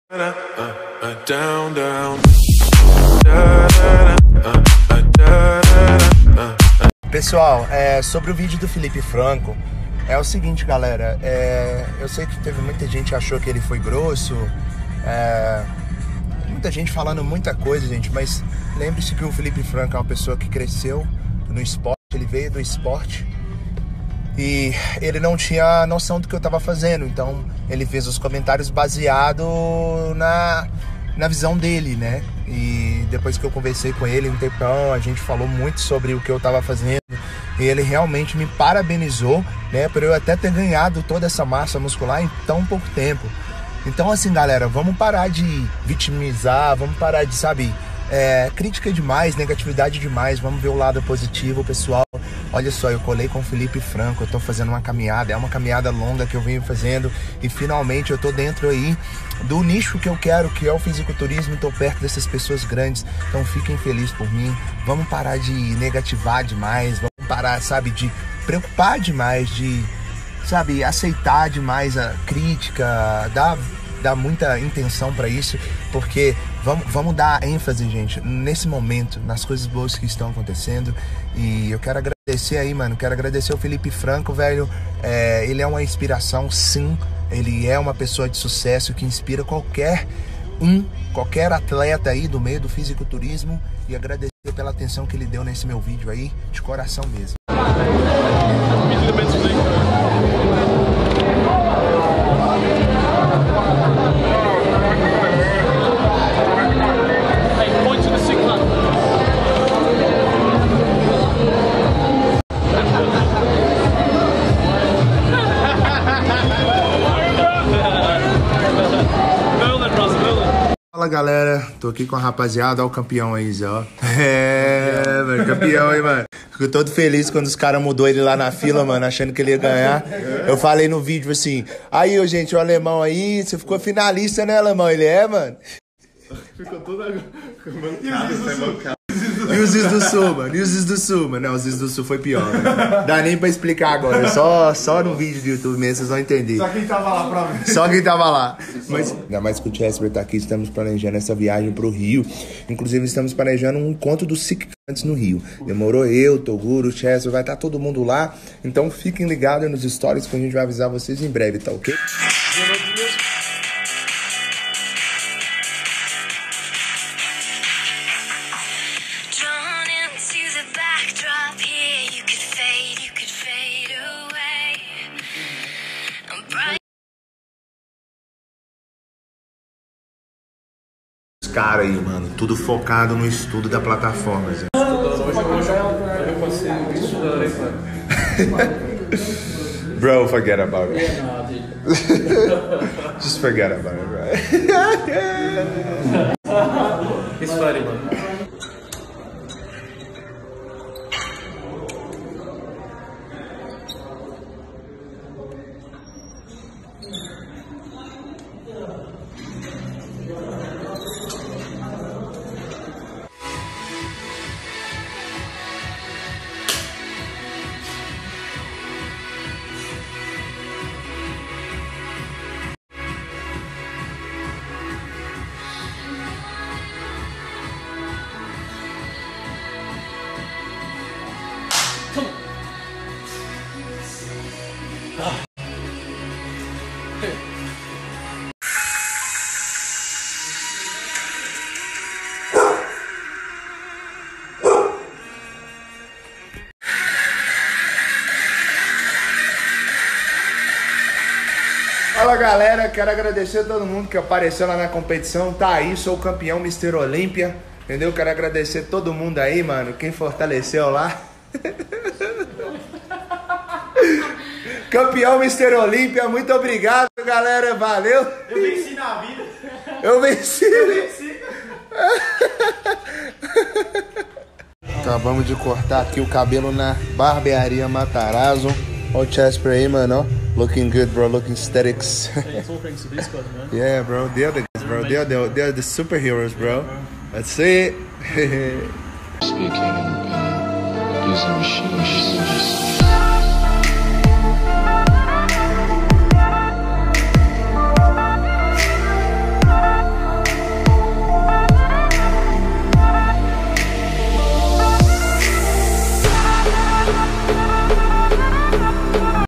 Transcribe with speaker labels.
Speaker 1: Down, down.
Speaker 2: Pessoal, sobre o vídeo do Felipe Franco, é o seguinte, galera, eu sei que teve muita gente que achou que ele foi grosso, muita gente falando muita coisa, gente, mas lembre-se que o Felipe Franco é uma pessoa que cresceu no esporte, ele veio do esporte e ele não tinha noção do que eu tava fazendo, então ele fez os comentários baseado na visão dele, né? E depois que eu conversei com ele um tempão, a gente falou muito sobre o que eu tava fazendo e ele realmente me parabenizou, né? Por eu até ter ganhado toda essa massa muscular em tão pouco tempo. Então assim, galera, vamos parar de vitimizar, vamos parar de, sabe, crítica demais, negatividade demais, vamos ver o lado positivo, pessoal. Olha só, eu colei com o Felipe Franco, eu tô fazendo uma caminhada, é uma caminhada longa que eu venho fazendo e finalmente eu tô dentro aí do nicho que eu quero, que é o fisiculturismo, tô perto dessas pessoas grandes, então fiquem felizes por mim, vamos parar de negativar demais, vamos parar, sabe, de preocupar demais, de, sabe, aceitar demais a crítica, dar muita intenção pra isso, porque vamos dar ênfase, gente, nesse momento, nas coisas boas que estão acontecendo. E eu quero agradecer aí, mano, quero agradecer o Felipe Franco, velho. Ele é uma inspiração, sim. Ele é uma pessoa de sucesso que inspira qualquer atleta aí do meio do fisiculturismo. E agradecer pela atenção que ele deu nesse meu vídeo aí, de coração mesmo. Fala, galera, tô aqui com a rapaziada, ó o campeão aí, Zé, ó. Mano, campeão aí, mano. Fico todo feliz quando os caras mudou ele lá na fila, mano, achando que ele ia ganhar. Eu falei no vídeo assim, aí, ô, gente, o alemão aí, você ficou finalista, né, alemão? Ele é, Ficou todo mancado. E os Zis do Sul, mano? E os Zis do Sul, mano? Não, os Zis do Sul foi pior, mano. Dá nem pra explicar agora. Só no vídeo do YouTube mesmo, vocês vão entender.
Speaker 3: Só quem tava lá pra ver.
Speaker 2: Só quem tava lá. Mas, ainda mais que o Chesper tá aqui, estamos planejando essa viagem pro Rio. Inclusive, estamos planejando um encontro dos Sicantes no Rio. Demorou eu, Toguro, o Chesper, vai estar todo mundo lá. Então, fiquem ligados nos stories que a gente vai avisar vocês em breve, tá ok? Cara aí, mano, tudo focado no estudo da plataforma, Zé.
Speaker 4: Hoje eu passei o estudando, mano.
Speaker 2: Bro, forget about it. Just forget about it, bro.
Speaker 4: It's funny, mano.
Speaker 2: Fala, galera, quero agradecer a todo mundo que apareceu lá na competição. Tá aí, sou o campeão Mr. Olímpia, entendeu? Quero agradecer todo mundo aí, mano, quem fortaleceu lá. Campeão Mr. Olímpia, muito obrigado, galera, valeu.
Speaker 3: Eu venci na vida.
Speaker 2: Eu venci. Acabamos de cortar aqui o cabelo na barbearia Matarazzo. Olha o Chesper aí, mano, ó. Looking good, bro. Looking aesthetics.
Speaker 4: It's all thanks to these guys, man.
Speaker 2: Yeah, bro. They're the guys, bro. They're the superheroes, bro. That's it.
Speaker 5: Speaking and using machines.